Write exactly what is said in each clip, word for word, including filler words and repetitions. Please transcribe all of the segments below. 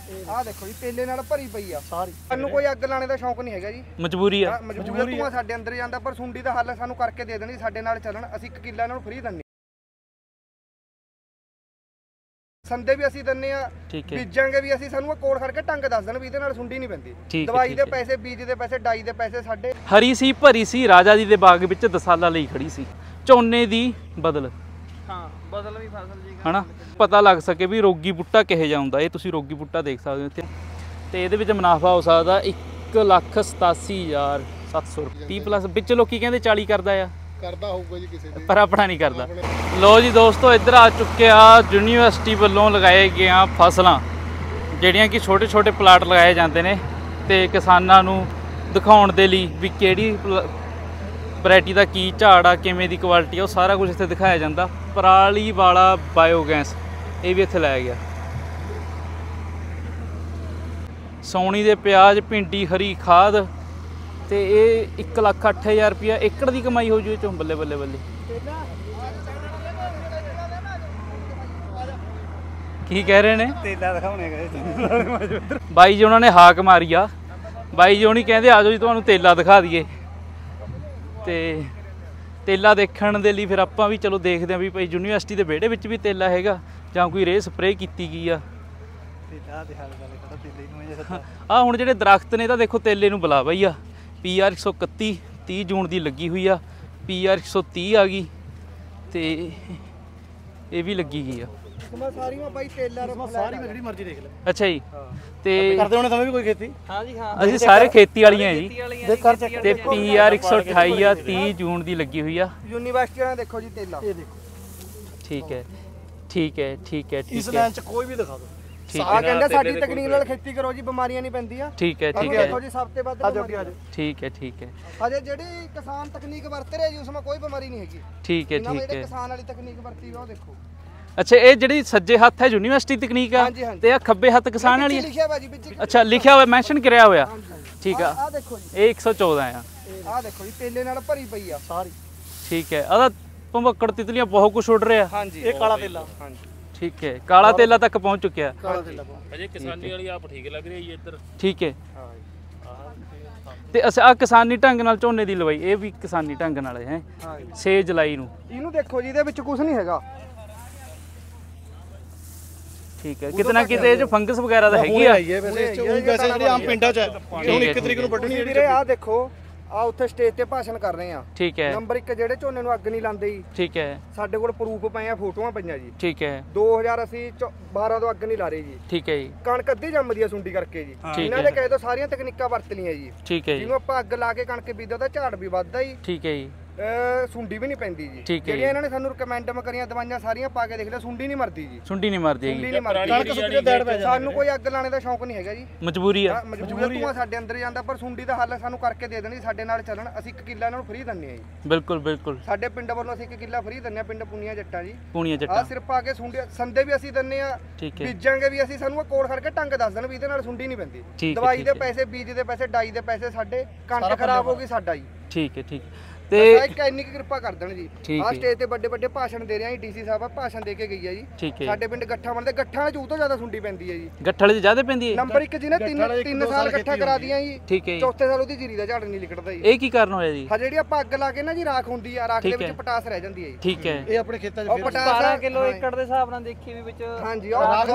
ਆਹ ਦੇਖੋ ਜੀ ਤੇਲੇ ਨਾਲ ਭਰੀ ਪਈ ਆ ਸਾਰੀ। ਸਾਨੂੰ ਕੋਈ ਅੱਗ ਲਾਣੇ ਦਾ ਸ਼ੌਂਕ ਨਹੀਂ ਹੈਗਾ ਜੀ, ਮਜਬੂਰੀ ਆ। ਮਜਬੂਰੀ ਆ, ਸਾਡੇ ਅੰਦਰ ਜਾਂਦਾ। ਪਰ ਸੁੰਡੀ ਦਾ ਹੱਲ ਸਾਨੂੰ ਕਰਕੇ ਦੇ ਦੇਣੀ, ਸਾਡੇ ਨਾਲ ਚੱਲਣ। ਅਸੀਂ ਇੱਕ ਕਿੱਲਾ ਇਹਨਾਂ ਨੂੰ ਫ੍ਰੀ ਦਿੰਨੇ, ਸੰਦੇ ਵੀ ਅਸੀਂ ਦਿੰਨੇ ਆ, ਬੀਜਾਂਗੇ ਵੀ ਅਸੀਂ। ਸਾਨੂੰ ਕੋਲ ਖੜ ਕੇ ਟੰਗ ਦੱਸ ਦੇਣ ਵੀ ਇਹਦੇ ਨਾਲ ਸੁੰਡੀ ਨਹੀਂ ਪੈਂਦੀ। ਦਵਾਈ ਦੇ ਪੈਸੇ, ਬੀਜ ਦੇ ਪੈਸੇ, ਡਾਈ ਦੇ ਪੈਸੇ ਸਾਡੇ। ਹਰੀ ਸੀ ਭਰੀ ਸੀ ਰਾਜਾ ਜੀ ਦੇ ਬਾਗ ਵਿੱਚ ਦਸਾਲਾ ਲਈ ਖੜੀ ਸੀ, ਝੋਨੇ ਦੀ ਬਦਲ। ਹਾਂ ਬਦਲ ਵੀ ਫਸਲ ਜੀ ਹਨਾ, ਪਤਾ ਲੱਗ ਸਕੇ ਵੀ ਰੋਗੀ ਬੂਟਾ ਕਿਹੋ ਜਿਹਾ ਹੁੰਦਾ। ਇਹ ਤੁਸੀਂ ਰੋਗੀ ਬੂਟਾ ਦੇਖ ਸਕਦੇ ਹੋ ਇੱਥੇ, ਤੇ ਇਹਦੇ ਵਿੱਚ ਮੁਨਾਫਾ ਹੋ ਸਕਦਾ ਇੱਕ ਲੱਖ ਸਤਾਸੀ ਹਜ਼ਾਰ ਸੱਤ ਸੌ ਰੁਪਏ। ਤੀਹ ਪਲੱਸ ਵਿੱਚ ਲੋਕੀ ਕਹਿੰਦੇ ਚਾਲੀ ਕਰਦਾ ਆ, ਕਰਦਾ ਹੋਊਗਾ ਜੀ ਕਿਸੇ ਦੇ, ਪਰ ਆਪਣਾ ਨਹੀਂ ਕਰਦਾ। ਲੋ ਜੀ ਦੋਸਤੋ, ਇੱਧਰ ਆ ਚੁੱਕਿਆ ਯੂਨੀਵਰਸਿਟੀ ਵੱਲੋਂ ਲਗਾਏ ਗਈਆਂ ਫਸਲਾਂ, ਜਿਹੜੀਆਂ ਕਿ ਛੋਟੇ ਛੋਟੇ ਪਲਾਟ ਲਗਾਏ ਜਾਂਦੇ ਨੇ ਤੇ ਕਿਸਾਨਾਂ ਨੂੰ ਦਿਖਾਉਣ ਦੇ ਲਈ ਵੀ ਕਿਹੜੀ ਵੈਰਾਈਟੀ ਦਾ ਕੀ ਝਾੜ ਆ, ਕਿਵੇਂ ਦੀ ਕੁਆਲਿਟੀ ਆ, ਉਹ ਸਾਰਾ ਕੁਝ ਇੱਥੇ ਦਿਖਾਇਆ ਜਾਂਦਾ। ਪਰਾਲੀ ਵਾਲਾ ਬਾਇਓਗੈਸ ਇਹ ਵੀ ਇੱਥੇ ਲਾਇਆ ਗਿਆ। ਸੌਣੀ ਦੇ ਪਿਆਜ਼, ਭਿੰਡੀ, ਹਰੀ ਖਾਦ, ਤੇ ਇਹ ਇੱਕ ਲੱਖ ਅੱਠ ਹਜ਼ਾਰ ਰੁਪਇਆ ਏਕੜ ਦੀ ਕਮਾਈ ਹੋ ਜੂ ਇਹ ਚੋਂ। ਬੱਲੇ ਬੱਲੇ ਬੱਲੇ, ਕੀ ਕਹਿ ਰਹੇ ਨੇ? ਤੇਲਾ ਦਿਖਾਉਣੇ ਗਏ ਬਾਈ ਜੀ, ਉਹਨਾਂ ਨੇ ਹਾਕ ਮਾਰੀ ਆ। ਬਾਈ ਜੀ ਉਹਨੀ ਕਹਿੰਦੇ ਆ ਜਾਓ ਜੀ ਤੁਹਾਨੂੰ ਤੇਲਾ ਦਿਖਾ ਦਈਏ। ਤੇ ਤੇਲਾ ਦੇਖਣ ਦੇ ਲਈ ਫਿਰ ਆਪਾਂ ਵੀ ਚਲੋ ਦੇਖਦੇ ਹਾਂ ਵੀ ਭਾਈ ਯੂਨੀਵਰਸਿਟੀ ਦੇ ਵਿਹੜੇ ਵਿੱਚ ਵੀ ਤੇਲਾ ਹੈਗਾ ਜਾਂ ਕੋਈ ਰੇਹ ਸਪਰੇਅ ਕੀਤੀ ਗਈ ਆ। ਆਹ ਹੁਣ ਜਿਹੜੇ ਦਰਖਤ ਨੇ ਤਾਂ ਦੇਖੋ ਤੇਲੇ ਨੂੰ ਬੁਲਾ ਬਈ ਆ। ਪੀ ਆਰ ਇੱਕ ਸੌ ਇਕੱਤੀ ਤੀਹ ਜੂਨ ਦੀ ਲੱਗੀ ਹੋਈ ਆ, ਪੀ ਆਰ ਇੱਕ ਸੌ ਤੀਹ ਆ ਗਈ, ਤੇ ਇਹ ਵੀ ਲੱਗੀ ਗਈ ਆ। ਅੱਛਾ ਜੀ, ਤੇ ਕਰਦੇ ਹੋਣੇ ਤੁਸੀਂ ਵੀ ਕੋਈ ਖੇਤੀ? ਹਾਂ ਜੀ ਹਾਂ, ਅਸੀਂ ਸਾਰੇ ਖੇਤੀ ਵਾਲੀਆਂ ਜੀ। ਤੇ ਪੀ ਆਰ ਇੱਕ ਸੌ ਅਠਾਈ ਆ, ਤੀਹ ਜੂਨ ਦੀ ਲੱਗੀ ਹੋਈ ਆ। ਯੂਨੀਵਰਸਿਟੀ ਵਾਲਾ ਦੇਖੋ ਜੀ ਤੇਲਾ, ਇਹ ਦੇਖੋ। ਠੀਕ ਹੈ ਠੀਕ ਹੈ ਠੀਕ ਹੈ, ਇਸ ਲਾਈਨ ਚ ਕੋਈ ਵੀ ਦਿਖਾ ਦਿਓ। ਆ ਕਹਿੰਦਾ ਸਾਡੀ ਤਕਨੀਕ ਨਾਲ ਖੇਤੀ ਕਰੋ ਜੀ, ਬਿਮਾਰੀਆਂ ਨਹੀਂ ਪੈਂਦੀਆਂ। ਠੀਕ ਹੈ ਠੀਕ ਹੈ, ਦੇਖੋ ਜੀ ਸਭ ਤੋਂ ਵੱਧ ਠੀਕ ਹੈ ਠੀਕ ਹੈ। ਅਜੇ ਜਿਹੜੀ ਕਿਸਾਨ ਤਕਨੀਕ ਵਰਤ ਰਿਹਾ ਜੀ ਉਸ ਵਿੱਚ ਕੋਈ ਬਿਮਾਰੀ ਨਹੀਂ ਹੈਗੀ। ਠੀਕ ਹੈ ਠੀਕ ਹੈ, ਕਿਸਾਨ ਵਾਲੀ ਤਕਨੀਕ ਵਰਤੀ ਉਹ ਦੇਖੋ। ਅੱਛਾ, ਇਹ ਜਿਹੜੀ ਸੱਜੇ ਹੱਥ ਹੈ ਯੂਨੀਵਰਸਿਟੀ ਤਕਨੀਕ ਆ, ਤੇ ਆ ਖੱਬੇ ਹੱਥ ਕਿਸਾਨ ਵਾਲੀ ਲਿਖਿਆ ਹੋਇਆ ਜੀ ਵਿੱਚ। ਅੱਛਾ, ਲਿਖਿਆ ਹੋਇਆ, ਮੈਂਸ਼ਨ ਕਰਿਆ ਹੋਇਆ। ਠੀਕ ਆ, ਆ ਦੇਖੋ ਜੀ, ਇਹ ਇੱਕ ਸੌ ਚੌਦਾਂ ਆ। ਆ ਦੇਖੋ ਜੀ ਤੇਲੇ ਨਾਲ ਭਰੀ ਪਈ ਆ ਸਾਰੀ। ਠੀਕ ਹੈ, ਆਦਾ ਭੰਬਕੜ ਤਿਤਲੀਆਂ ਬਹੁਤ ਕੁਝ ਉੱਡ ਰਿਹਾ। ਹਾਂਜੀ, ਇਹ ਕਾਲਾ ਤੇਲਾ। ਹਾਂਜੀ ਠੀਕ ਹੈ, ਕਾਲਾ ਤੇਲਾ ਤੱਕ ਪਹੁੰਚ ਚੁੱਕਿਆ। ਅਜੇ ਕਿਸਾਨੀ ਵਾਲੀ ਆਪ ਠੀਕ ਲੱਗ ਰਹੀ ਹੈ ਇੱਧਰ। ਠੀਕ ਹੈ, ਤੇ ਅੱਛਾ ਆ ਕਿਸਾਨੀ ਢੰਗ ਨਾਲ ਝੋਨੇ ਦੀ ਲਵਾਈ, ਇਹ ਵੀ ਕਿਸਾਨੀ ਢੰਗ ਨਾਲ ਹੈ ਛੇ ਜੁਲਾਈ ਨੂੰ। ਇਹਨੂੰ ਦੇਖੋ ਜੀ, ਇਹਦੇ ਵਿੱਚ ਕੁਝ ਨਹੀਂ ਹੈਗਾ। ਠੀਕ ਹੈ, ਕਿਤਨਾ ਕਿਤੇ ਇਹ ਫੰਗਸ ਵਗੈਰਾ ਤਾਂ ਹੈਗੀ ਆ ਵੈਸੇ ਜਿਹੜੀ ਆਮ ਪਿੰਡਾਂ 'ਚ ਹੈ। ਹੁਣ ਇੱਕ ਤਰੀਕ ਨੂੰ ਵੱਢਣੀ ਹੈ ਵੀਰੇ। ਆਹ ਦੇਖੋ, ਆ ਉੱਥੇ ਸਟੇਜ ਤੇ ਭਾਸ਼ਣ ਕਰ ਰਹੇ ਆ। ਠੀਕ ਹੈ, ਨੰਬਰ ਇੱਕ ਜਿਹੜੇ ਝੋਨੇ ਨੂੰ ਅੱਗ ਨਹੀਂ ਲਾਉਂਦੇ ਜੀ। ਠੀਕ ਹੈ, ਸਾਡੇ ਕੋਲ ਪ੍ਰੂਫ ਪਏ ਆ, ਫੋਟੋਆਂ ਪਈਆਂ ਜੀ। ਠੀਕ ਹੈ, ਦੋ ਹਜ਼ਾਰ ਅਸੀਂ ਬਾਰਾਂ ਤੋਂ ਅੱਗ ਨਹੀਂ ਲਾ ਰਹੇ ਜੀ। ਠੀਕ ਹੈ ਜੀ, ਕਣਕ ਅੱਧੀ ਜੰਮਦੀ ਆ ਸੁੰਡੀ ਕਰਕੇ ਜੀ। ਇਹਨਾਂ ਦੇ ਕਹੇ ਤੋਂ ਸਾਰੀਆਂ ਤਕਨੀਕਾਂ ਵਰਤ ਲਈਆਂ ਜੀ। ਠੀਕ ਹੈ ਜੀ, ਜਿਹਨੂੰ ਆਪਾਂ ਅੱਗ ਲਾ ਕੇ ਕਣਕ ਬੀਜਦਾ ਤਾਂ ਝਾੜ ਵੀ ਵੱਧਦਾ ਜੀ। ਠੀਕ ਹੈ ਜੀ, ਸੁੰਡੀ ਵੀ ਨਹੀਂ ਪੈਂਦੀ ਜੀ। ਜਿਹੜੀਆਂ ਇਹਨਾਂ ਨੇ ਸਾਨੂੰ ਰეკਮੈਂਡ ਕਰੀਆਂ ਦਵਾਈਆਂ ਸਾਰੀਆਂ ਪਾ ਕੇ ਦੇਖ ਲਿਆ, ਸੁੰਡੀ ਨਹੀਂ ਮਰਦੀ ਜੀ। ਸੁੰਡੀ ਨਹੀਂ ਮਰਦੀ ਸੁੰਡੀ ਨਹੀਂ ਮਰਦੀ। ਸਾਨੂੰ ਕੋਈ ਅੱਗ ਲਾਣੇ ਦਾ ਸ਼ੌਂਕ ਨਹੀਂ ਹੈਗਾ ਜੀ, ਮਜਬੂਰੀ ਆ। ਮਜਬੂਰੀ ਆ, ਸਾਡੇ ਅੰਦਰ ਜਾਂਦਾ। ਪਰ ਸੁੰਡੀ ਦਾ ਹੱਲ ਸਾਨੂੰ ਕਰਕੇ ਦੇ ਦੇਣੀ, ਸਾਡੇ ਨਾਲ ਚੱਲਣ। ਅਸੀਂ ਇੱਕ ਕਿੱਲਾ ਇਹਨਾਂ ਨੂੰ ਫ੍ਰੀ ਦਿੰਨੇ ਆ ਜੀ। ਬਿਲਕੁਲ ਬਿਲਕੁਲ, ਸਾਡੇ ਪਿੰਡ ਵੱਲੋਂ ਅਸੀਂ ਇੱਕ ਕਿੱਲਾ ਫ੍ਰੀ ਦਿੰਨੇ ਆ, ਪਿੰਡ ਪੁੰਨੀਆਂ ਜੱਟਾਂ ਜੀ। ਪੁੰਨੀਆਂ ਜੱਟਾਂ ਆ ਸਿਰਫ ਆ ਕੇ ਸੁੰਡੀ ਸੰਦੇ ਵੀ ਅਸੀਂ ਦਿੰਨੇ ਆ, ਬੀਜਾਂਗੇ ਵੀ ਅਸੀਂ। ਸਾਨੂੰ ਕੋਲ ਖੜ ਕੇ ਟੰਗ ਦੱਸ ਦੇਣ ਵੀ ਇਹਦੇ ਨਾਲ ਸੁੰਡੀ ਨਹੀਂ ਪੈਂਦੀ। ਦਵਾਈ ਦੇ ਪੈਸੇ, ਬੀਜ ਦੇ ਪੈਸੇ, ਡਾਈ ਦੇ ਪੈਸੇ ਸਾਡੇ। ਕਣਕ ਖਰਾਬ ਹੋ ਗਈ ਸਾਡਾ ਜੀ। ਠੀਕ ਹੈ ਠੀਕ ਤੇ ਇੱਕ ਇੰਨੀ ਕਿਰਪਾ ਕਰ ਦੇਣ ਜੀ। ਆ ਸਟੇਜ ਤੇ ਵੱਡੇ ਵੱਡੇ ਭਾਸ਼ਣ ਦੇ ਰਹੇ ਆ, ਡੀਸੀ ਸਾਹਿਬ ਆ ਭਾਸ਼ਣ ਦੇ ਕੇ ਗਈ ਆ ਜੀ। ਸਾਡੇ ਪਿੰਡ ਗੱਠਾਂ ਬਣਦੇ, ਗੱਠਾਂ ਵਾਲੇ ਚ ਉਹ ਤੋਂ ਜ਼ਿਆਦਾ ਸੁੰਡੀ ਪੈਂਦੀ ਹੈ ਜੀ। ਗੱਠਾਂ ਵਾਲੇ ਚ ਜ਼ਿਆਦਾ ਪੈਂਦੀ ਹੈ। ਨੰਬਰ ਇੱਕ ਜਿਹਨੇ ਤਿੰਨ ਤਿੰਨ ਸਾਲ ਇਕੱਠਾ ਕਰਾ ਦੀਆਂ ਜੀ। ਠੀਕ ਹੈ, ਚੌਥੇ ਸਾਲ ਉਹਦੀ ਜੀਰੀ ਦਾ ਝਾੜ ਨਹੀਂ ਨਿਕਲਦਾ ਜੀ। ਇਹ ਕੀ ਕਾਰਨ ਹੋਇਆ ਜੀ? ਹਾਂ, ਜਿਹੜੀ ਆਪਾਂ ਅੱਗ ਲਾ ਕੇ ਨਾ ਜੀ ਰਾਖ ਹੁੰਦੀ ਆ, ਰਾਖ ਦੇ ਵਿੱਚ ਪਟਾਸ ਰਹਿ ਜਾਂਦੀ ਹੈ ਜੀ। ਠੀਕ ਹੈ, ਇਹ ਆਪਣੇ ਖੇਤਾਂ 'ਚ ਬਾਰਾਂ ਕਿਲੋ ਏਕੜ ਦੇ ਹਿਸਾਬ ਨਾਲ ਦੇਖੀ ਵੀ ਵਿੱਚ। ਹਾਂਜੀ, ਉਹ ਰਾਖ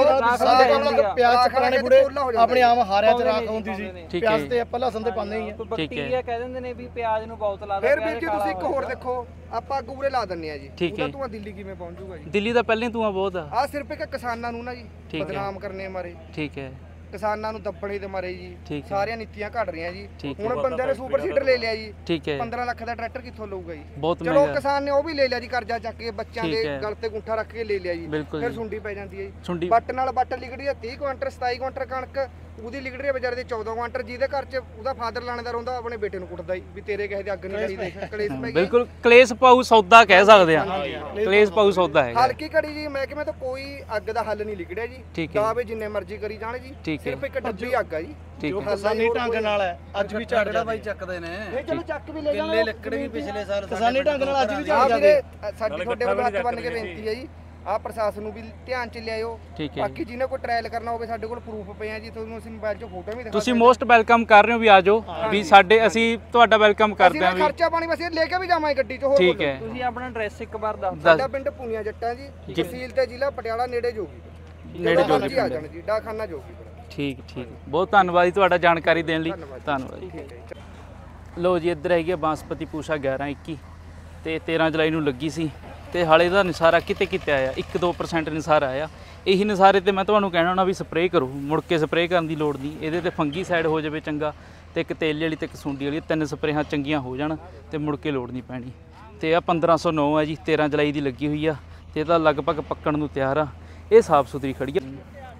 ਦੀ ਪਿਆਜ਼ ਚੱਕਰਾਣੇ ਬੁੜੇ ਆਪਣੇ ਆਮ ਹਾਰਿਆਂ 'ਚ ਰਾਖ ਹੁੰਦੀ ਸੀ। ਪਿਆਜ਼ ਤੇ ਆਪਾਂ ਲਸਣ ਤੇ ਪਾਉਂਦੇ ਹੀ ਆ। ਬੈਕਟੀਰੀਆ ਕਹਿ ਦਿੰਦੇ ਨੇ ਵੀ ਪਿਆਜ਼ ਨੂੰ ਬਹੁਤ ਲਾ ਦਿੰਦੇ। ਫਿਰ ਵੀਰ ਜੀ ਤੁਸੀਂ ਇੱਕ ਹੋਰ ਦੇਖੋ, ਆਪਾਂ ਅੱਗ ਉਰੇ ਲਾ ਦਿੰਨੇ ਆ ਜੀ। ਉਹਦਾ ਧੂਆਂ ਦਿੱਲੀ ਕਿਵੇਂ ਪਹੁੰਚ ਜੂਗਾ ਜੀ? ਦਿੱਲੀ ਦਾ ਪਹਿਲੇ ਧੂਆਂ ਬਹੁਤ ਆ। ਆ ਸਿਰਫ ਇੱਕ ਕਿਸਾਨਾਂ ਨੂੰ ਨਾ ਜੀ ਬਦਨਾਮ ਕਰਨੇ ਮਾਰੇ। ਠੀਕ ਹੈ, ਕਿਸਾਨਾਂ ਨੂੰ ਦੱਬਣੇ ਤੇ ਮਾਰੇ ਜੀ। ਸਾਰੀਆਂ ਨੀਤੀਆਂ ਘੜ ਰਹੀਆਂ ਜੀ। ਹੁਣ ਹੁਣ ਬੰਦੇ ਨੇ ਸੁਪਰ ਸੀਡਰ ਲੈ ਲਿਆ ਜੀ। ਠੀਕ ਹੈ, ਪੰਦਰਾਂ ਲੱਖ ਦਾ ਟਰੈਕਟਰ ਕਿੱਥੋਂ ਲਊਗਾ ਜੀ? ਬਹੁਤ ਚਲੋ ਕਿਸਾਨ ਨੇ ਉਹ ਵੀ ਲੈ ਲਿਆ ਜੀ, ਕਰਜ਼ਾ ਚੱਕ ਕੇ ਬੱਚਿਆਂ ਦੇ ਗਲ ਤੇ ਗੁੰਠਾ ਰੱਖ ਕੇ ਲੈ ਲਿਆ ਜੀ। ਫਿਰ ਸੁੰਡੀ ਪੈ ਜਾਂਦੀ ਹੈ ਜੀ। ਬੱਟ ਨਾਲ ਬੱਟ ਲਿਗੜੀ ਹੈ ਤੀਹ ਕੁਆਂਟਲ ਸਤਾਈ ਕੁਆਂਟਲ ਕਣਕ, ਉਹਦੀ ਲਿਗੜ ਰਹੀ ਹੈ ਵਿਚਾਰੇ ਦੇ ਚੌਦਾਂ ਕੁਆਂਟਲ। ਜਿਹਦੇ ਘਰ 'ਚ ਉਹਦਾ ਫਾਦਰ ਲਾਣੇਦਾਰ ਹੁੰਦਾ, ਆਪਣੇ ਬੇਟੇ ਨੂੰ ਕੁੱਟਦਾ ਵੀ ਤੇਰੇ ਕਿਸੇ ਦੀ ਅੱਗ ਨਹੀਂ ਲਾਈ। ਦੇਖ ਕਲੇਸ਼ ਪੈ ਗਿਆ। ਬਿਲਕੁਲ ਕਲੇਸ਼ ਪਾਊ ਸੌਦਾ ਕਹਿ ਸਕਦੇ ਆ। ਕਲੇਸ਼ ਪਾਊ ਸੌਦਾ ਹੈ। ਹਲਕੀ ਘੜੀ ਜੀ ਮਹਿਕਮੇ ਤੋਂ ਕੋਈ ਅੱਗ ਦਾ ਹੱਲ ਨਹੀਂ ਲਿਗੜਿਆ ਜੀ। ਦਾਅਵੇ ਜਿੰਨੇ ਮਰਜ਼ੀ ਕਰੀ ਜਾਣ ਜੀ, ਸਿਰਫ ਇੱਕ ਡੱਬੀ ਅੱਗ ਆ ਜੀ। ਜੋ ਕਿਸਾਨੀ ਢੰਗ ਨਾਲ ਹੈ ਅੱਜ ਵੀ ਝਾੜ ਬਾਈ ਚੱਕਦੇ ਨੇ। ਇਹ ਚਲੋ ਚੱਕ ਵੀ ਲੈ ਜਾਣਾ। ਕਿੱਲੇ ਲੱਕੜ ਵੀ ਪਿਛਲੇ ਸਾਲ ਕਿਸਾਨੀ ਢੰਗ ਨਾਲ ਅੱਜ ਵੀ ਝਾੜ ਜਾਂਦੇ। ਸਾਡੀ ਤੁਹਾਡੇ ਵੱਲੋਂ ਹੱਥ ਬੰਨ ਕੇ ਬੇਨਤੀ ਹੈ ਜੀ, ਆ ਪ੍ਰਸ਼ਾਸਨ ਨੂੰ ਵੀ ਧਿਆਨ ਚ ਲਿਆਇਓ। ਠੀਕ ਹੈ ਬਾਕੀ ਜਿਹਨੇ ਕੋਈ ਟ੍ਰਾਇਲ ਕਰਨਾ ਹੋਵੇ ਸਾਡੇ ਕੋਲ ਪ੍ਰੂਫ ਪਏ ਆ ਜੀ, ਤੁਹਾਨੂੰ ਅਸੀਂ ਮੋਬਾਈਲ 'ਚ ਫੋਟੋ ਵੀ ਦਿਖਾ ਤੁਸੀਂ ਮੋਸਟ ਵੈਲਕਮ ਕਰ ਰਹੇ ਹੋ ਵੀ ਆ ਜਾਓ ਵੀ ਸਾਡੇ ਅਸੀਂ ਤੁਹਾਡਾ ਵੈਲਕਮ ਕਰਦੇ ਹਾਂ ਵੀ ਖਰਚਾ ਪਾਣੀ ਬਸ ਇਹ ਲੈ ਕੇ ਵੀ ਜਾਵਾਂਗੇ ਗੱਡੀ 'ਚ। ਹੋਰ ਠੀਕ ਹੈ ਤੁਸੀਂ ਆਪਣਾ ਐਡਰੈਸ ਇੱਕ ਵਾਰ ਦੱਸ ਦਿਓ। ਸਾਡਾ ਪਿੰਡ ਪੂਨੀਆਂ ਜੱਟਾਂ ਜੀ, ਤਹਿਸੀਲ ਤੇ ਜ਼ਿਲ੍ਹਾ ਪਟਿਆਲਾ, ਨੇੜੇ ਜੋਗੀ ਨੇੜੇ ਜੋਗੀ ਆ ਜਾਣ ਜੀ, ਡਾਕਖਾਨਾ ਜੋਗੀ। ਠੀਕ ਠੀਕ ਬਹੁਤ ਧੰਨਵਾਦ ਜੀ ਤੁਹਾਡਾ ਜਾਣਕਾਰੀ ਦੇਣ ਲਈ। ਧੰਨਵਾਦ ਜੀ। ਲੋ ਜੀ ਇੱਧਰ ਹੈਗੀ ਆ ਬਾਂਸਪਤੀ ਪੂਸ਼ਾ ਗਿਆਰਾਂ ਇੱਕੀ ਤੇ ਤੇਰਾਂ ਜੁਲਾਈ ਨੂੰ ਲੱਗੀ ਸੀ ਤੇ ਹਾਲੇ ਦਾ ਨਿਸਾਰਾ ਕਿਤੇ ਕਿਤੇ ਆਇਆ ਇੱਕ ਦੋ ਪਰਸੈਂਟ ਨਿਸਾਰਾ ਆਇਆ। ਇਹੀ ਨਿਸਾਰੇ ਤੇ ਮੈਂ ਤੁਹਾਨੂੰ ਕਹਿਣਾ ਹੁੰਦਾ ਵੀ ਸਪਰੇਅ ਕਰੋ, ਮੁੜ ਕੇ ਸਪਰੇਅ ਕਰਨ ਦੀ ਲੋੜ ਨਹੀਂ। ਇਹਦੇ ਤੇ ਫੰਗੀ ਸਾਈਡ ਹੋ ਜਾਵੇ ਚੰਗਾ ਤੇ ਇੱਕ ਤੇਲੇ ਵਾਲੀ ਤੇ ਇੱਕ ਸੁੰਡੀ ਵਾਲੀ, ਤਿੰਨ ਸਪਰੇਹਾਂ ਚੰਗੀਆਂ ਹੋ ਜਾਣ ਤੇ ਮੁੜ ਕੇ ਲੋੜ ਨਹੀਂ ਪੈਣੀ। ਤੇ ਆ ਪੰਦਰਾਂ ਸੌ ਨੌ ਹੈ ਜੀ, ਤੇਰਾਂ ਜੁਲਾਈ ਦੀ ਲੱਗੀ ਹੋਈ ਆ ਤੇ ਇਹਦਾ ਲਗਭਗ ਪੱਕਣ ਨੂੰ ਤਿਆਰ ਆ। ਇਹ ਸਾਫ ਸੁਥਰੀ ਖੜੀ ਆ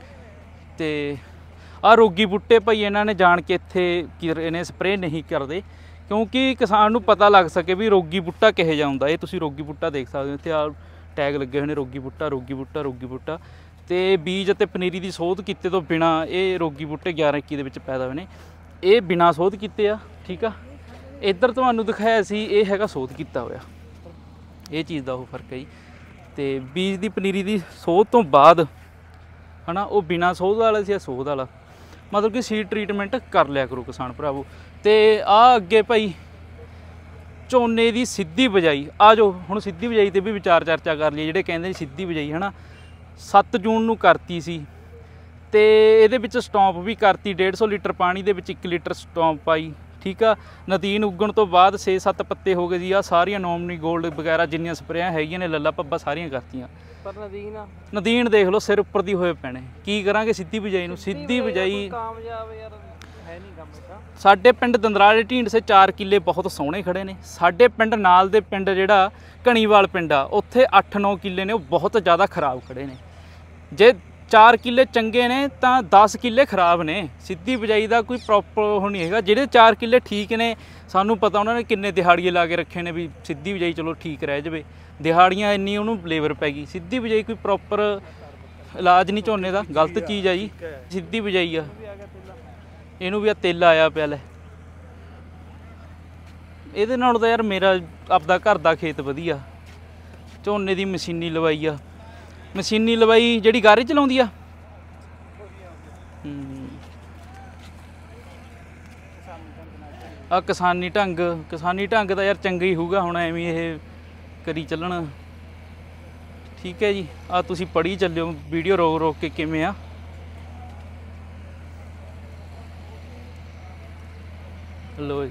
ਤੇ ਆ ਰੋਗੀ ਬੂਟੇ ਭਾਈ ਇਹਨਾਂ ਨੇ ਜਾਣ ਕੇ ਇੱਥੇ ਇਹਨੇ ਸਪਰੇਅ ਨਹੀਂ ਕਰਦੇ ਕਿਉਂਕਿ ਕਿਸਾਨ ਨੂੰ ਪਤਾ ਲੱਗ ਸਕੇ ਵੀ ਰੋਗੀ ਬੂਟਾ ਕਿਹੋ ਜਿਹਾ ਹੁੰਦਾ। ਇਹ ਤੁਸੀਂ ਰੋਗੀ ਬੂਟਾ ਦੇਖ ਸਕਦੇ ਹੋ, ਇੱਥੇ ਆ ਟੈਗ ਲੱਗੇ ਹੋਏ ਨੇ ਰੋਗੀ ਬੂਟਾ ਰੋਗੀ ਬੂਟਾ ਰੋਗੀ ਬੂਟਾ। ਤੇ ਬੀਜ ਅਤੇ ਪਨੀਰੀ ਦੀ ਸੋਧ ਕੀਤੇ ਤੋਂ ਬਿਨਾ ਇਹ ਰੋਗੀ ਬੂਟੇ ਗਿਆਰਾਂ ਇੱਕੀ ਦੇ ਵਿੱਚ ਪੈਦਾ ਹੋਏ ਨੇ। ਇਹ ਬਿਨਾ ਸੋਧ ਕੀਤੇ ਆ, ਠੀਕ ਆ। ਇੱਧਰ ਤੁਹਾਨੂੰ ਦਿਖਾਇਆ ਸੀ ਇਹ ਹੈਗਾ ਸੋਧ ਕੀਤਾ ਹੋਇਆ, ਇਹ ਚੀਜ਼ ਦਾ ਉਹ ਫਰਕ ਹੈ ਜੀ। ਤੇ ਬੀਜ ਦੀ ਪਨੀਰੀ ਦੀ ਸੋਧ ਤੋਂ ਬਾਅਦ ਹੈ ਨਾ ਉਹ ਬਿਨਾ ਸੋਧ ਵਾਲਾ ਸੀ, ਸੋਧ ਵਾਲਾ ਮਤਲਬ ਕਿ ਸੀਡ ਟਰੀਟਮੈਂਟ ਕਰ ਲਿਆ ਕਰੋ ਕਿਸਾਨ ਭਰਾਵੋ। ਤੇ ਆ ਅੱਗੇ ਭਾਈ ਝੋਨੇ ਦੀ ਸਿੱਧੀ ਬਿਜਾਈ, ਆ ਜਾਓ ਹੁਣ ਸਿੱਧੀ ਬਿਜਾਈ ਤੇ ਵੀ ਵਿਚਾਰ ਚਰਚਾ ਕਰ ਲਈਏ। ਜਿਹੜੇ ਕਹਿੰਦੇ ਸਿੱਧੀ ਬਿਜਾਈ ਹੈ ਨਾ ਸੱਤ ਜੂਨ ਨੂੰ ਕਰਤੀ ਸੀ ਤੇ ਇਹਦੇ ਵਿੱਚ ਸਟੌਂਪ ਵੀ ਕਰਤੀ, ਡੇਢ ਸੌ ਲੀਟਰ ਪਾਣੀ ਦੇ ਵਿੱਚ ਇੱਕ ਲੀਟਰ ਸਟੌਂਪ ਪਾਈ, ਠੀਕ ਆ। ਨਦੀਨ ਉੱਗਣ ਤੋਂ ਬਾਅਦ ਛੇ ਸੱਤ ਪੱਤੇ ਹੋ ਗਏ ਜੀ। ਆ ਸਾਰੀਆਂ ਨੋਮਨੀ ਗੋਲਡ ਵਗੈਰਾ ਜਿੰਨੀਆਂ ਸਪਰੇਆਂ ਹੈਗੀਆਂ ਨੇ ਲੱਲਾ ਪੱਬਾ ਸਾਰੀਆਂ ਕਰਤੀਆਂ। ਪਰ ਨਦੀਨ ਆ ਨਦੀਨ ਦੇਖ ਲਓ ਸਿਰ ਉੱਪਰ ਦੀ ਹੋਏ ਪੈਣੇ। ਕੀ ਕਰਾਂਗੇ ਸਿੱਧੀ ਬਿਜਾਈ ਨੂੰ? ਸਿੱਧੀ ਬਿਜਾਈ ਕਾਮਯਾਬ ਯਾਰ ਹੈ ਨਹੀਂ ਕੰਮ ਇਹਦਾ। ਸਾਡੇ ਪਿੰਡ ਦੰਦਰਾਲੇ ਢੀਂਡਸੇ ਚਾਰ ਕਿੱਲੇ ਬਹੁਤ ਸੋਹਣੇ ਖੜੇ ਨੇ। ਸਾਡੇ ਪਿੰਡ ਨਾਲ ਦੇ ਪਿੰਡ ਜਿਹੜਾ ਘਣੀਵਾਲ ਪਿੰਡ ਆ ਉੱਥੇ ਅੱਠ ਨੌ ਕਿੱਲੇ ਨੇ ਉਹ ਬਹੁਤ ਜ਼ਿਆਦਾ ਖਰਾਬ ਖੜੇ ਨੇ। ਜੇ ਚਾਰ ਕਿੱਲੇ ਚੰਗੇ ਨੇ ਤਾਂ ਦਸ ਕਿੱਲੇ ਖਰਾਬ ਨੇ। ਸਿੱਧੀ ਬਿਜਾਈ ਦਾ ਕੋਈ ਪ੍ਰੋਪਰ ਉਹ ਨਹੀਂ ਹੈਗਾ। ਜਿਹੜੇ ਚਾਰ ਕਿੱਲੇ ਠੀਕ ਨੇ ਸਾਨੂੰ ਪਤਾ ਉਹਨਾਂ ਨੇ ਕਿੰਨੇ ਦਿਹਾੜੀਏ ਲਾ ਕੇ ਰੱਖੇ ਨੇ ਵੀ ਸਿੱਧੀ ਬਿਜਾਈ ਚਲੋ ਠੀਕ ਰਹਿ ਜਾਵੇ, ਦਿਹਾੜੀਆਂ ਇੰਨੀ ਉਹਨੂੰ ਲੇਬਰ ਪੈ ਗਈ। ਸਿੱਧੀ ਬਿਜਾਈ ਕੋਈ ਪ੍ਰੋਪਰ ਇਲਾਜ ਨਹੀਂ ਝੋਨੇ ਦਾ, ਗਲਤ ਚੀਜ਼ ਆ ਜੀ। ਸਿੱਧੀ ਬਿਜਾਈ ਆ, ਇਹਨੂੰ ਵੀ ਆ ਤੇਲਾ ਆਇਆ ਪਿਆ ਲੈ। ਇਹਦੇ ਨਾਲ ਤਾਂ ਯਾਰ ਮੇਰਾ ਆਪਦਾ ਘਰ ਦਾ ਖੇਤ ਵਧੀਆ। ਝੋਨੇ ਦੀ ਮਸ਼ੀਨੀ ਲਵਾਈ ਆ, ਮਸ਼ੀਨੀ ਲਵਾਈ ਜਿਹੜੀ ਗਾਰੇ ਚਲਾਉਂਦੀ ਆ। ਆ ਕਿਸਾਨੀ ਢੰਗ, ਕਿਸਾਨੀ ਢੰਗ ਦਾ ਯਾਰ ਚੰਗਾ ਹੀ ਹੋਊਗਾ। ਹੁਣ ਐਵੇਂ ਇਹ ਕਰੀ ਚੱਲਣ, ਠੀਕ ਹੈ ਜੀ। ਆ ਤੁਸੀਂ ਪੜ੍ਹੀ ਚੱਲਿਓ ਵੀਡੀਓ ਰੋਕ ਰੋਕ ਕੇ ਕਿਵੇਂ ਆ। ਲੋ ਜੀ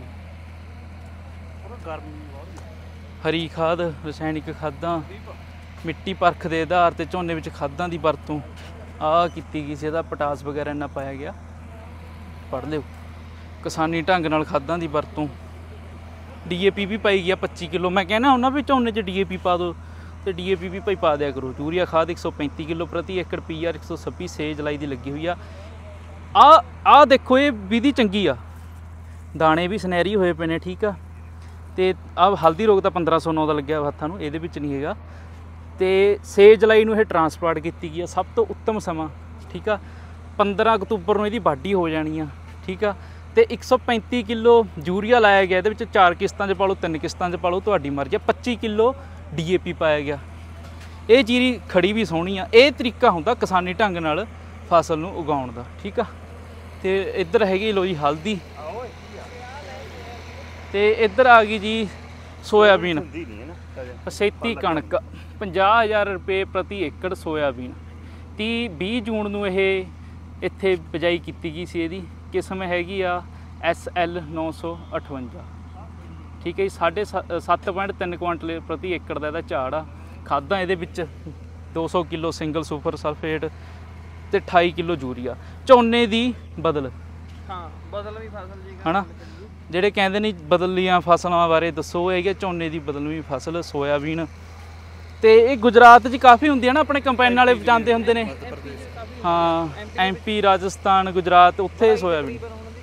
ਹਰੀ ਖਾਦ, ਰਸਾਇਣਿਕ ਖਾਦਾਂ, ਮਿੱਟੀ ਪਰਖ ਦੇ ਆਧਾਰ ਤੇ ਝੋਨੇ ਵਿੱਚ ਖਾਦਾਂ ਦੀ ਵਰਤੋਂ ਆ ਕੀਤੀ ਗਈ ਸੀ। ਇਹਦਾ ਪੋਟਾਸ ਵਗੈਰਾ ਇੰਨਾ ਪਾਇਆ ਗਿਆ, ਪੜ੍ਹ ਲਿਓ। ਕਿਸਾਨੀ ਢੰਗ ਨਾਲ ਖਾਦਾਂ ਦੀ ਵਰਤੋਂ, ਡੀ ਏ ਪੀ ਵੀ ਪਾਈ ਗਿਆ ਪੱਚੀ ਕਿਲੋ। ਮੈਂ ਕਹਿਣਾ ਉਹਨਾਂ ਵੀ ਝੋਨੇ 'ਚ ਡੀ ਏ ਪੀ ਪਾ ਦਿਓ ਤੇ ਡੀ ਏ ਪੀ ਵੀ ਭਾਈ ਪਾ ਦਿਆ ਕਰੋ। ਯੂਰੀਆ ਖਾਦ ਇੱਕ ਸੌ ਪੈਂਤੀ ਕਿਲੋ ਪ੍ਰਤੀ ਏਕੜ, ਪੀ ਆਰ ਇੱਕ ਸੌ ਛੱਬੀ ਛੇ ਜੁਲਾਈ ਦੀ ਲੱਗੀ ਹੋਈ ਆ। ਆ ਆ ਦੇਖੋ ਇਹ ਵਿਧੀ ਚੰਗੀ ਆ, ਦਾਣੇ ਵੀ ਸੁਨਹਿਰੀ ਹੋਏ ਪਏ ਨੇ, ਠੀਕ ਆ। ਤੇ ਆ ਹਲਦੀ ਰੋਗ ਤਾਂ ਪੰਦਰਾਂ ਸੌ ਨੌ ਦਾ ਲੱਗਿਆ ਹੱਥਾਂ ਨੂੰ, ਇਹਦੇ ਵਿੱਚ ਨਹੀਂ ਹੈਗਾ। ਤੇ ਛੇ ਜੁਲਾਈ ਨੂੰ ਇਹ ਟਰਾਂਸਪਲਾਂਟ ਕੀਤੀ ਗਈ ਆ, ਸਭ ਤੋਂ ਉੱਤਮ ਸਮਾਂ, ਠੀਕ ਆ। ਪੰਦਰਾਂ ਅਕਤੂਬਰ ਨੂੰ ਇਹਦੀ ਵਾਢੀ ਹੋ ਜਾਣੀ ਆ, ਠੀਕ ਆ। ਤੇ ਇੱਕ ਸੌ ਪੈਂਤੀ ਕਿਲੋ ਯੂਰੀਆ ਲਾਇਆ ਗਿਆ। ਇਹਦੇ ਵਿੱਚ ਚਾਰ ਕਿਸ਼ਤਾਂ 'ਚ ਪਾ ਲਓ, ਤਿੰਨ ਕਿਸ਼ਤਾਂ 'ਚ ਪਾ ਲਓ, ਤੁਹਾਡੀ ਮਰਜ਼ੀ ਆ। ਪੱਚੀ ਕਿਲੋ ਡੀ ਏ ਪੀ ਪਾਇਆ ਗਿਆ। ਇਹ ਜੀਰੀ ਖੜੀ ਵੀ ਸੋਹਣੀ ਆ। ਇਹ ਤਰੀਕਾ ਹੁੰਦਾ ਕਿਸਾਨੀ ਢੰਗ ਨਾਲ ਫਸਲ ਨੂੰ ਉਗਾਉਣ ਦਾ, ਠੀਕ ਆ। ਤੇ ਇੱਧਰ ਹੈਗੀ ਲੋ ਜੀ ਹਲਦੀ, ਤੇ ਇੱਧਰ ਆ ਗਈ ਜੀ ਸੋਇਆਬੀਨ, ਪਸੇਤੀ ਕਣਕ, ਪੰਜਾਹ ਹਜ਼ਾਰ ਰੁਪਏ ਪ੍ਰਤੀ ਏਕੜ ਸੋਇਆਬੀਨ। ਤੀਹ ਵੀਹ ਜੂਨ ਨੂੰ ਇਹ ਇੱਥੇ ਬਿਜਾਈ ਕੀਤੀ ਗਈ ਸੀ। ਇਹਦੀ ਕਿਸਮ ਹੈਗੀ ਆ ਐਸ ਐਲ ਨੌ ਸੌ ਅਠਵੰਜਾ, ਠੀਕ ਹੈ ਜੀ। ਸਾਢੇ ਸੱਤ ਪੁਆਇੰਟ ਤਿੰਨ ਕੁਆਂਟਲ ਪ੍ਰਤੀ ਏਕੜ ਦਾ ਇਹਦਾ ਝਾੜ ਆ। ਖਾਦਾਂ ਇਹਦੇ ਵਿੱਚ ਦੋ ਸੌ ਕਿਲੋ ਸਿੰਗਲ ਸੁਪਰ ਸਲਫੇਟ ਤੇ ਅਠਾਈ ਕਿਲੋ ਯੂਰੀਆ। ਝੋਨੇ ਦੀ ਬਦਲ, ਹਾਂ ਬਦਲਵੀਂ ਫਸਲ ਜੀ ਹੈ ਨਾ। ਜਿਹੜੇ ਕਹਿੰਦੇ ਨੇ ਬਦਲੀਆਂ ਫਸਲਾਂ ਬਾਰੇ ਦੱਸੋ, ਇਹ ਹੈਗੇ ਝੋਨੇ ਦੀ ਬਦਲਵੀਂ ਫਸਲ ਸੋਇਆਬੀਨ। ਤੇ ਇਹ ਗੁਜਰਾਤ 'ਚ ਕਾਫੀ ਹੁੰਦੀ ਹੈ ਨਾ, ਆਪਣੇ ਕੰਪਾਈਨ ਵਾਲੇ ਜਾਂਦੇ ਹੁੰਦੇ ਨੇ। ਹਾਂ ਐਮ ਪੀ, ਰਾਜਸਥਾਨ, ਗੁਜਰਾਤ, ਉੱਥੇ ਸੋਇਆਬੀਨ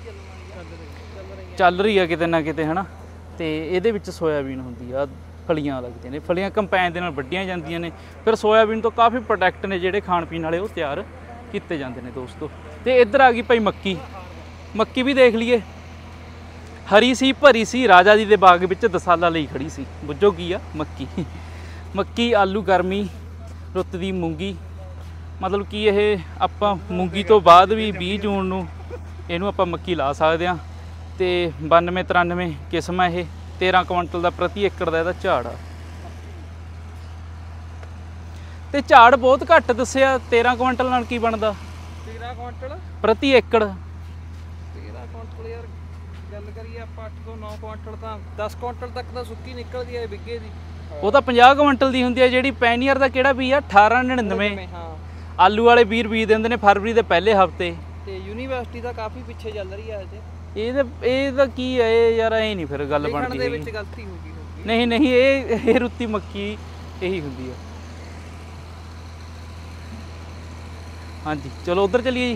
ਚੱਲ ਰਹੀ ਆ ਕਿਤੇ ਨਾ ਕਿਤੇ, ਹੈ ਨਾ। ਤੇ ਇਹਦੇ ਵਿੱਚ ਸੋਇਆਬੀਨ ਹੁੰਦੀ ਆ, ਫਲੀਆਂ ਲੱਗਦੀਆਂ ਨੇ। ਫਲੀਆਂ ਕੰਪਾਈਨ ਦੇ ਨਾਲ ਵੱਢੀਆਂ ਜਾਂਦੀਆਂ ਨੇ। ਫਿਰ ਸੋਇਆਬੀਨ ਤੋਂ ਕਾਫੀ ਪ੍ਰੋਡਕਟ ਨੇ ਜਿਹੜੇ ਖਾਣ ਪੀਣ ਵਾਲੇ ਉਹ ਤਿਆਰ ਕੀਤੇ ਜਾਂਦੇ ਨੇ ਦੋਸਤੋ। ਤੇ ਇੱਧਰ ਆ ਗਈ ਭਾਈ ਮੱਕੀ। ਮੱਕੀ ਵੀ ਦੇਖ ਲਈਏ, ਹਰੀ ਸੀ ਭਰੀ ਸੀ, ਰਾਜਾ ਜੀ ਦੇ ਬਾਗ ਵਿੱਚ ਦਸਾਲਾ ਲਈ ਖੜੀ ਸੀ। ਬੁੱਝੋ ਕੀ ਆ? ਮੱਕੀ। ਮੱਕੀ ਆਲੂ ਗਰਮੀ ਰੁੱਤ ਦੀ ਮੂੰਗੀ, ਮਤਲਬ ਕਿ ਇਹ ਆਪਾਂ ਮੂੰਗੀ ਤੋਂ ਬਾਅਦ ਵੀ ਵੀਹ ਜੂਨ ਨੂੰ ਇਹਨੂੰ ਆਪਾਂ ਮੱਕੀ ਲਾ ਸਕਦੇ ਹਾਂ। ਤੇ ਬਾਨਵੇਂ ਤਰਾਨਵੇਂ ਕਿਸਮ ਹੈ ਇਹ, ਤੇਰ੍ਹਾਂ ਕੁਇੰਟਲ ਦਾ ਪ੍ਰਤੀ ਏਕੜ ਦਾ ਇਹਦਾ ਝਾੜ ਆ। ਤੇ ਝਾੜ ਬਹੁਤ ਘੱਟ ਦੱਸਿਆ, ਤੇਰ੍ਹਾਂ ਕੁਇੰਟਲ ਨਾਲ ਕੀ ਬਣਦਾ ਤੇਰ੍ਹਾਂ ਕੁਇੰਟਲ ਪ੍ਰਤੀ ਏਕੜ। ਤੇਰ੍ਹਾਂ ਕੁਇੰਟਲ ਯਾਰ ਗੱਲ ਕਰੀਏ ਆਪਾਂ ਅੱਠ ਤੋਂ ਨੌ ਕੁਇੰਟਲ ਤਾਂ ਦਸ ਕੁਇੰਟਲ ਤੱਕ ਤਾਂ ਸੁੱਕੀ ਨਿਕਲਦੀ ਹੈ ਵਿੱਗੇ ਦੀ। ਉਹ ਤਾਂ ਪੰਜਾਹ ਕੁਇੰਟਲ ਦੀ ਹੁੰਦੀ ਹੈ। ਜਿਹੜੀ ਪੈਨੀਅਰ ਦਾ ਕਿਹੜਾ ਬੀਜ ਆ ਅਠਾਰਾਂ ਨੜਿਨਵੇਂ, ਹਾਂ ਆਲੂ ਵਾਲੇ ਵੀਹ ਬੀਜ ਦਿੰਦੇ ਨੇ ਫਰਵਰੀ ਦੇ ਪਹਿਲੇ ਹਫਤੇ। ਤੇ ਯੂਨੀਵਰਸਿਟੀ ਦਾ ਕਾਫੀ ਪਿੱਛੇ ਚੱਲ ਰਹੀ ਹੈ ਅਜੇ। ਇਹਦੇ ਇਹ ਤਾਂ ਕੀ ਹੈ ਇਹ ਯਾਰ, ਐ ਨਹੀਂ ਫਿਰ ਗੱਲ ਲਿਖਣ ਬਣਦੀ ਦੇ ਹੈਗੀ। ਵਿੱਚ ਗਲਤੀ ਹੋ ਗਈ ਹੋਊਗੀ। ਨਹੀਂ ਨਹੀਂ ਇਹ ਇਹ ਰੁੱਤੀ ਮੱਕੀ ਇਹੀ ਹੁੰਦੀ ਆ। ਹਾਂਜੀ ਚਲੋ ਉਧਰ ਚਲੀਏ ਜੀ।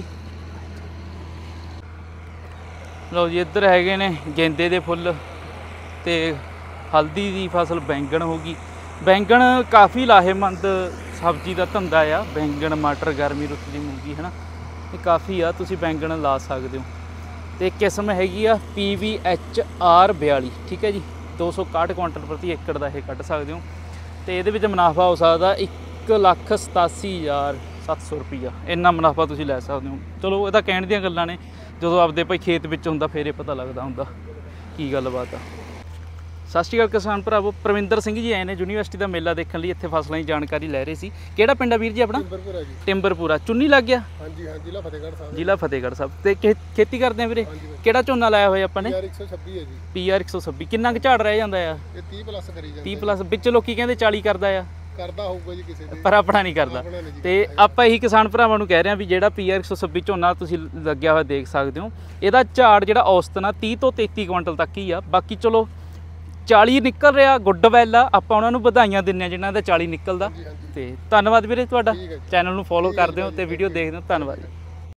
ਲਓ ਜੀ ਇੱਧਰ ਹੈਗੇ ਨੇ ਗੇਂਦੇ ਦੇ ਫੁੱਲ ਤੇ ਹਲਦੀ ਦੀ ਫਸਲ, ਬੈਂਗਣ ਹੋ ਗਈ। ਬੈਂਗਣ ਕਾਫੀ ਲਾਹੇਮੰਦ ਸਬਜ਼ੀ ਦਾ ਧੰਦਾ ਆ। ਬੈਂਗਣ, ਮਟਰ, ਗਰਮੀ ਰੁੱਤ ਦੀ ਮੂੰਗੀ ਹੈ ਨਾ, ਇਹ ਕਾਫੀ ਆ, ਤੁਸੀਂ ਬੈਂਗਣ ਲਾ ਸਕਦੇ ਹੋ। ਤੇ ਕਿਸਮ ਹੈਗੀ ਆ ਪੀ ਵੀ ਐਚ ਆਰ ਬਿਆਲੀ, ਠੀਕ ਹੈ ਜੀ। ਦੋ ਸੌ ਇਕਾਹਠ ਕੁਇੰਟਲ ਪ੍ਰਤੀ ਏਕੜ ਦਾ ਇਹ ਕੱਢ ਸਕਦੇ ਹੋ। ਤੇ ਇਹਦੇ ਵਿੱਚ ਮੁਨਾਫਾ ਹੋ ਸਕਦਾ ਇੱਕ ਲੱਖ ਸਤਾਸੀ ਹਜ਼ਾਰ ਸੱਤ ਸੌ ਰੁਪਈਆ, ਇੰਨਾ ਮੁਨਾਫਾ ਤੁਸੀਂ ਲੈ ਸਕਦੇ ਹੋ। ਚਲੋ ਇਹ ਤਾਂ ਕਹਿਣ ਦੀਆਂ ਗੱਲਾਂ ਨੇ, ਜਦੋਂ ਆਪਦੇ ਭਾਈ ਖੇਤ ਵਿੱਚ ਹੁੰਦਾ ਫਿਰ ਇਹ ਪਤਾ ਲੱਗਦਾ ਹੁੰਦਾ ਕੀ ਗੱਲਬਾਤ ਆ। ਸਤਿ ਸ਼੍ਰੀ ਅਕਾਲ ਕਿਸਾਨ ਭਰਾਵੋ, ਪ੍ਰਵਿੰਦਰ ਸਿੰਘ ਜੀ ਆਏ ਨੇ ਯੂਨੀਵਰਸਿਟੀ ਦਾ ਮੇਲਾ ਦੇਖਣ ਲਈ, ਇੱਥੇ ਫਸਲਾਂ ਦੀ ਜਾਣਕਾਰੀ ਲੈ ਰਹੇ ਸੀ। ਕਿਹੜਾ ਪਿੰਡ ਆ ਵੀਰ ਜੀ ਆਪਣਾ? ਟਿੰਬਰਪੁਰਾ ਜੀ। ਟਿੰਬਰਪੁਰਾ। ਚੁੰਨੀ ਲੱਗ ਗਿਆ? ਹਾਂਜੀ ਹਾਂ, ਜ਼ਿਲ੍ਹਾ ਫਤਿਹਗੜ੍ਹ ਸਾਹਿਬ। ਜ਼ਿਲ੍ਹਾ ਫਤਿਹਗੜ੍ਹ ਸਾਹਿਬ। ਤੇ ਖੇ- ਖੇਤੀ ਕਰਦੇ ਆ ਵੀਰੇ? ਕਿਹੜਾ ਝੋਨਾ ਲਾਇਆ ਹੋਇਆ ਆਪਾਂ ਨੇ? ਪੀ ਆਰ ਇੱਕ ਸੌ ਛੱਬੀ ਹੈ ਜੀ। ਪੀ ਆਰ ਇੱਕ ਸੌ ਛੱਬੀ। ਕਿੰਨਾ ਕੁ ਝਾੜ ਰਹਿ ਜਾਂਦਾ ਆ? ਇਹ ਤੀਹ ਪਲੱਸ ਕਰੀ ਜਾਂਦੇ। ਤੀਹ ਪਲੱਸ ਵਿੱਚ ਲੋਕੀ ਕਹਿੰਦੇ ਚਾਲੀ ਕਰਦਾ ਆ, ਕਰਦਾ ਹੋਊਗਾ ਜੀ ਕਿਸੇ ਦੇ, ਪਰ ਆਪਣਾ ਨਹੀਂ ਕਰਦਾ। ਆਪਣਾ ਨਹੀਂ ਜੀ ਤੇ ਆਪਾਂ ਇਹੀ ਕਿਸਾਨ ਭਰਾਵਾਂ ਨੂੰ ਕਹਿ ਰਹੇ ਹਾਂ ਵੀ ਜਿਹੜਾ ਪੀ ਆਰ ਇੱਕ ਸੌ ਛੱਬੀ ਝੋਨਾ ਤੁਸੀਂ ਲੱਗਿਆ ਹੋਇਆ ਦੇਖ ਸਕਦੇ ਹੋ, ਇਹਦਾ ਝਾੜ ਜਿਹੜਾ ਔਸਤਨ ਆ ਤੀਹ ਤੋਂ ਤੇਤੀ ਕੁਇੰਟਲ ਤੱਕ ਹੀ ਆ। ਬਾਕੀ ਚਲੋ ਚਾਲੀ ਨਿਕਲ ਰਿਹਾ, ਗੁੱਡ ਵੈਲ ਆ, ਆਪਾਂ ਉਹਨਾਂ ਨੂੰ ਵਧਾਈਆਂ ਦਿੰਦੇ ਹਾਂ ਜਿਨ੍ਹਾਂ ਦਾ ਚਾਲੀ ਨਿਕਲਦਾ। ਤੇ ਧੰਨਵਾਦ ਵੀਰੇ ਤੁਹਾਡਾ, ਚੈਨਲ ਨੂੰ ਫੋਲੋ ਕਰਦੇ ਹੋ ਤੇ ਵੀਡੀਓ ਦੇਖਦੇ ਹੋ। ਧੰਨਵਾਦ ਜੀ।